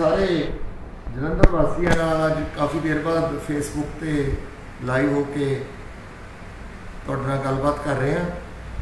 सारे जलंधर वासियों अज काफ़ी देर बाद फेसबुक पे लाइव होके तुहाडे नाल गलबात कर रहे हैं।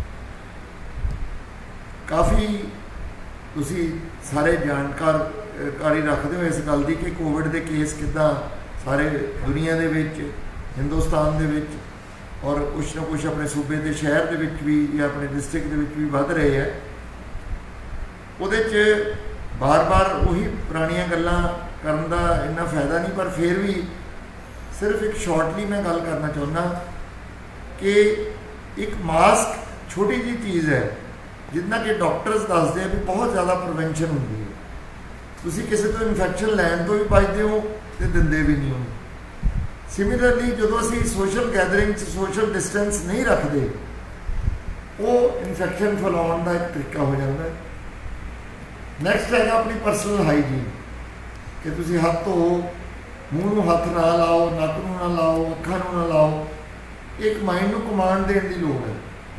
काफ़ी तुसी सारे जानकारी रखते हो इस गल की कि कोविड के केस किद्दां सारे दुनिया दे विच, हिंदुस्तान दे विच और कुछ ना कुछ अपने सूबे के शहर के विच भी या अपने डिस्ट्रिक्ट के विच भी वध रहे हैं। उहदे च बार बार उही पुरानियां गल्लां करन दा इन्ना फायदा नहीं, पर फिर भी सिर्फ एक शॉर्टली मैं गल करना चाहुंदा कि एक मास्क छोटी जी चीज़ है जिन्ना कि डॉक्टर्स दसदे हैं भी बहुत ज़्यादा प्रिवेंशन होंदी है। तुसी किसी तो इन्फेक्शन लैन तो भी बचते हो तो दिंदे भी नहीं हो। सिमिलरली जो असी सोशल गैदरिंग सोशल डिस्टेंस नहीं रखते वो इन्फेक्शन फैलाने का एक तरीका हो जाता है। नैक्सट है अपनी परसनल हाईजीन कि तुसी हाथ धो, मूँह में हाथ ना लाओ, नक नूं ना लाओ, अखां नूं ना लाओ। एक माइंड को कमांड देने की लोड़ है।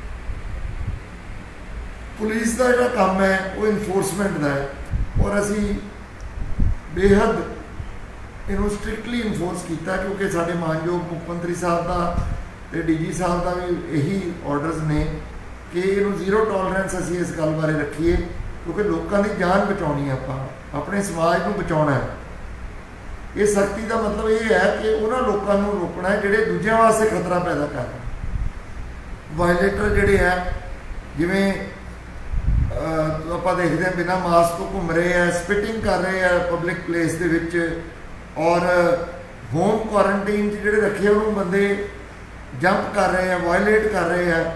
पुलिस का जो काम है वो इन्फोर्समेंट का है और असी बेहद इनू स्ट्रिक्टली इन्फोर्स किया क्योंकि साढ़े मानयोग मुख्यमंत्री साहब का तो DG साहब का भी यही ऑर्डरस ने कि इनू जीरो टॉलरेंस असी इस गल बारे रखीए क्योंकि लोगों की जान बचानी है, आप अपने समाज को बचाना है। ये सख्ती का मतलब ये है कि उन्होंने लोगों को रोकना है जोड़े दूसरों वास्ते खतरा पैदा कर रहे हैं। वायलेटर जोड़े है जिमें आप देखते हैं बिना मास्क को घूम रहे हैं, स्पिटिंग कर रहे हैं पब्लिक प्लेस के विच और होम क्वारंटीन जोड़े रखे उन्होंने बंदे जंप कर रहे हैं, वायलेट कर रहे हैं,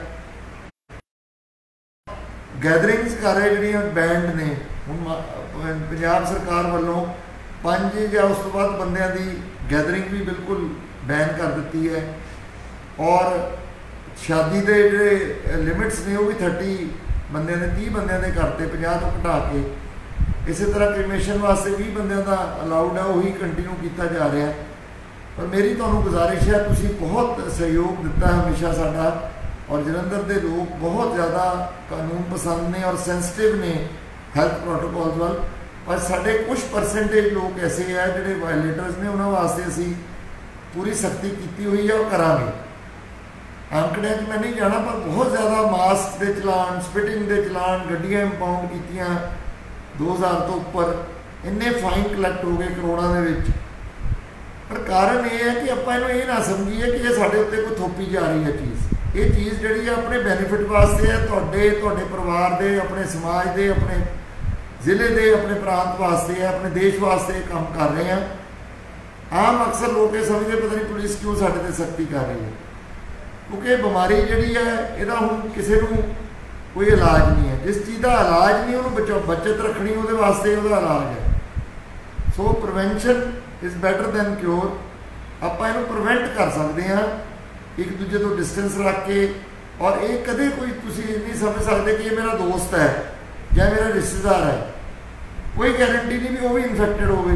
गैदरिंग्स कर रहे जी बैंड ने। हुण पंजाब सरकार वालों 5 या उस तो बाद बंदियां की गैदरिंग भी बिल्कुल बैन कर दी है और शादी के जोड़े लिमिट्स ने वो भी 30 बंदे ने 30 बंदे ने करते 50 तो घटा के। इस तरह क्रिमेशन वास्ते 20 बंदों का अलाउड है, वही कंटिन्यू किया जा रहा है। पर मेरी तुहानूं गुजारिश है, तुसीं बहुत सहयोग दिता हमेशा साडा और जलंधर के लोग बहुत ज़्यादा कानून पसंद ने और सेंसिटिव ने हैल्थ प्रोटोकॉल्स वाल। पर साढ़े कुछ परसेंटेज लोग ऐसे है जोड़े वायलेटर्स ने, उन्होंने वास्ते असी पूरी सख्ती की हुई है और करांगे। आंकड़े मैं नहीं जाना पर बहुत ज़्यादा मास्क के चलान, स्पिटिंग के चलान, गड्डियां इंपाउंड कीतियां 2000 तो उपर, इन्ने फाइन कलैक्ट हो गए करोड़ों के विच। पर कारण ये है कि आपां इहनूं ये ना समझीए कि ये साडे उत्ते कोई थोपी जा रही है चीज़। ये चीज़ जिहड़ी है अपने बेनीफिट वास्ते है, तुहाडे परिवार के, अपने समाज के, अपने जिले के, अपने प्रांत वास्ते है, अपने देश वास्ते काम कर रहे हैं। आम अक्सर लोग ये समझते पता नहीं पुलिस क्यों साडे ते सख्ती कर रही है, क्योंकि बीमारी जिहड़ी है इहदा हुण किसी नूं कोई इलाज नहीं है। जिस चीज़ का इलाज नहीं उन्होंने बचत रखनी वो वास्ते वो इलाज है। So prevention is better than cure. आप इन्हू प्रिवेंट कर सकते हैं एक दूजे तो डिस्टेंस रख के। और ये कदे कोई तुसी नहीं समझ सकते कि ये मेरा दोस्त है या मेरा रिश्तेदार है, कोई गारंटी नहीं भी वो भी इन्फेक्टेड हो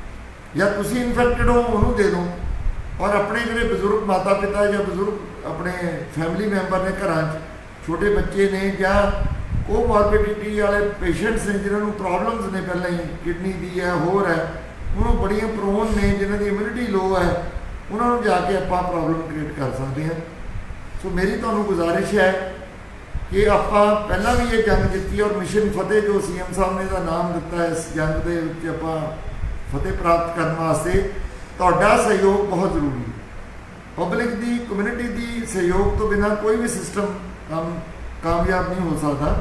या तुसी इन्फेक्टेड हो उन्होंने दे दो। और अपने जो बजुर्ग माता पिता या बजुर्ग अपने फैमिली मैंबर ने घर छोटे बच्चे ने या कोमॉर्बिडिटी वाले पेशेंट्स ने जिन्होंने प्रॉब्लम्स ने पहले ही किडनी दी है होर है, उन्होंने बड़िया प्रोन ने जिन्हों की इम्यूनिटी लो है, उन्होंने जाके आप प्रॉब्लम क्रिएट कर सकते हैं। सो मेरी तुहानूं गुजारिश है कि आप पहला भी ये जंग जीती और मिशन फतेह जो CM साहब ने इसका नाम दिता है, इस जंग के आप फतेह प्राप्त करने वास्ते तुहाडा सहयोग बहुत जरूरी है। पब्लिक की कम्यूनिटी की सहयोग तो बिना कोई भी सिस्टम कामयाब नहीं हो सकता।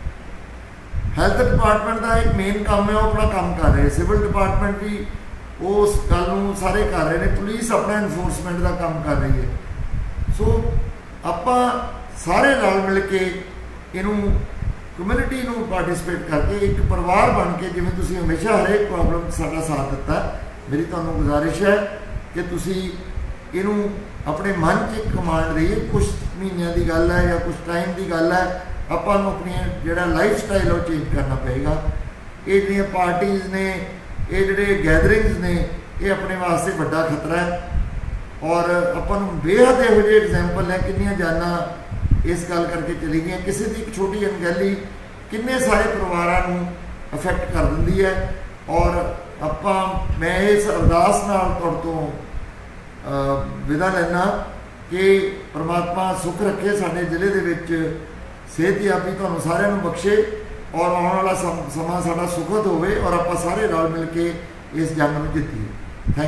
हैल्थ डिपार्टमेंट का एक मेन काम है, वो अपना काम कर रहे हैं। सिविल डिपार्टमेंट भी उस गल सारे कर रहे हैं, पुलिस अपना इन्फोर्समेंट का काम कर रही है। सो आप सारे रल मिल के इनू कम्यूनिटी को पार्टिसिपेट करके एक परिवार बन के, जिवें तुसीं हमेशा हरेक प्रॉब्लम साडा साथ दिता, मेरी तुहानूं गुजारिश है कि तुसीं इनू अपने मन च कमांड रही है। कुछ महीनों की गल है या कुछ टाइम की गल है, आपां नूं अपनी जिहड़ा लाइफ स्टाइल वो चेंज करना पएगा। ये जिहड़ियां पार्टीज़ ने, ये जिहड़े गैदरिंग्स ने, ये अपने वास्ते बड़ा खतरा है। और आपां नूं बेहद इहो जिहे एग्जाम्पल है, कितनियां जाना इस गल करके चली गई। किसी की एक छोटी अनगहली किन्ने सारे परिवारों को अफेक्ट कर दिंदी है। और मैं इस अरदास नाल तुहाडे तो विदा लैना कि परमात्मा सुख रखे साडे जिले दे विच, सेहतयाबी तुहानूं सारिआं नूं बख्शे और आने वाला समा साडा सुखद होवे और आपां सारे रल मिल के इस जंग नूं जित्तीए।